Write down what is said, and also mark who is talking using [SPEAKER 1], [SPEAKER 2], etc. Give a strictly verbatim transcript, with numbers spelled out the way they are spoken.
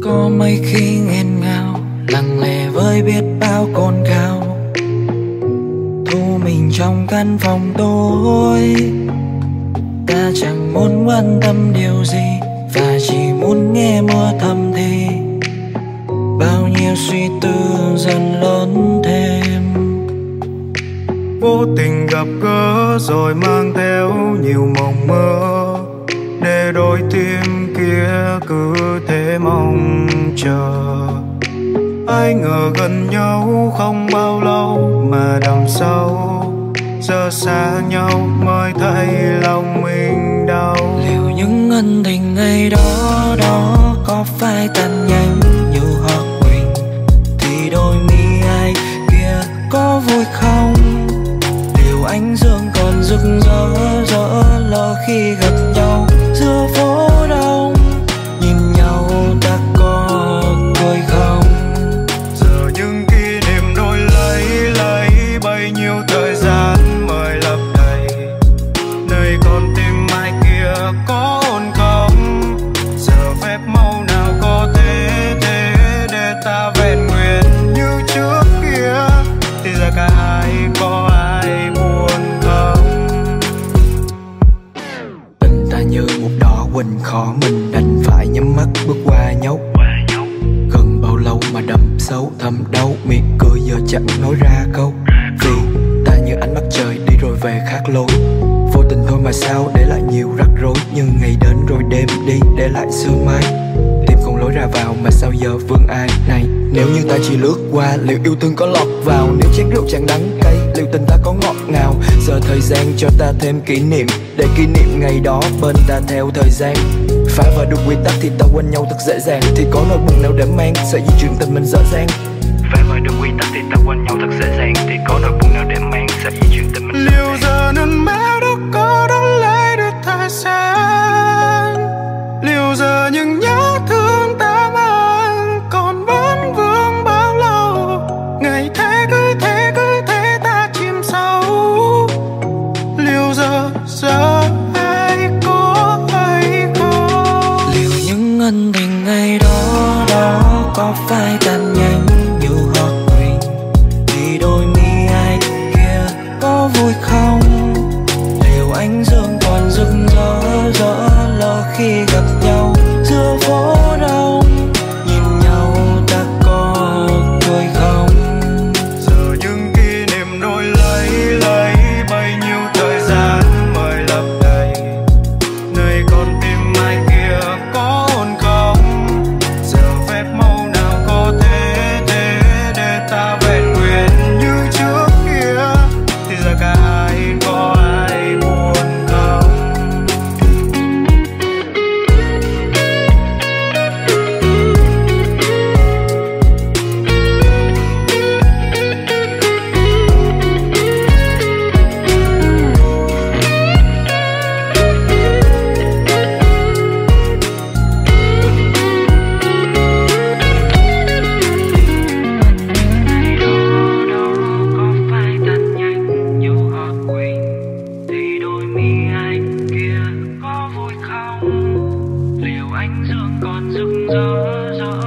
[SPEAKER 1] Có mấy khi nghẹn ngào lặng lẽ với biết bao cồn cào, thu mình trong căn phòng tối. Ta chẳng muốn quan tâm điều gì và chỉ muốn nghe mưa thầm thì bao nhiêu suy tư dần lớn thêm.
[SPEAKER 2] Vô tình gặp gỡ rồi mang theo nhiều mộng mơ, để đôi tim kia cứ thế mong chờ. Ai ngờ gần nhau không bao lâu mà đằng sau giờ xa nhau mới thấy lòng mình đau.
[SPEAKER 1] Liệu những ân tình ngày đó đó có phải tan nhanh như hoa quỳnh, thì đôi mi ai kia có vui không? Liệu ánh dương còn rực rỡ rỡ lỡ khi gặp nhau giữa phố đông, nhìn nhau ta có cười không?
[SPEAKER 2] Giờ những kỷ niệm đôi lấy lấy bấy nhiêu thời gian mới lấp đầy, nơi con tim ai kia có ổn không? Giờ phép màu nào có thể thế để ta vẹn nguyên như trước kia, thì giờ cả hai có ai buồn không?
[SPEAKER 1] Tình ta như một đỏ quỳnh khó mình đành phải nhắm mắt bước qua nhau. Gần bao lâu mà đậm sâu thầm đau, miệng cười giờ chẳng nói ra câu. Vì ta như ánh mắt trời đi rồi về khác lối, vô tình thôi mà sao để lại nhiều rắc rối. Nhưng ngày đến rồi đêm đi để lại sương mai, tìm không lối ra vào mà sao giờ vương ai này. Nếu như ta chỉ lướt qua liệu yêu thương có lọt vào, nếu chén rượu chẳng đắng cay liệu tình ta có ngọt ngào. Giờ thời gian cho ta thêm kỷ niệm, để kỷ niệm ngày đó bên ta theo thời gian. Phá vỡ được quy tắc thì ta quên nhau thật dễ dàng, thì có nỗi buồn nào để mang sợi di chuyển tình mình dở dang.
[SPEAKER 3] Phá vỡ được quy tắc thì ta quên nhau thật dễ dàng, thì có nỗi buồn nào để mang sợi di chuyển tình mình dở dang.
[SPEAKER 2] Liệu giờ nên mẹ đó có đón lấy được thời gian, liệu giờ những nhớ thương ta mang còn vẫn vương bao lâu? Ngày thế cứ thế cứ thế ta chìm sâu, liệu giờ giờ ai có hay không?
[SPEAKER 1] Liệu những ân tình ngày đó đó có phải tan nhanh như hoa quỳnh, thì đôi mi ai kia có vui không? Liệu ánh dương còn rực rỡ rỡ lỡ khi gặp nhau giữa phố đông, nhìn nhau ta có cười không?
[SPEAKER 2] Giờ những kỷ niệm đôi lấy lấy bấy nhiêu thời gian mới lấp đầy, nơi con tim ai kia có ổn không? Giờ phép màu nào có thể thế để ta vẹn nguyên như trước kia, thì giờ cả hai có ai buồn không?
[SPEAKER 1] Có phải tan nhanh như hoa quỳnh, thì đôi mi ai kia có vui không? Liệu ánh dương còn rực rỡ rỡ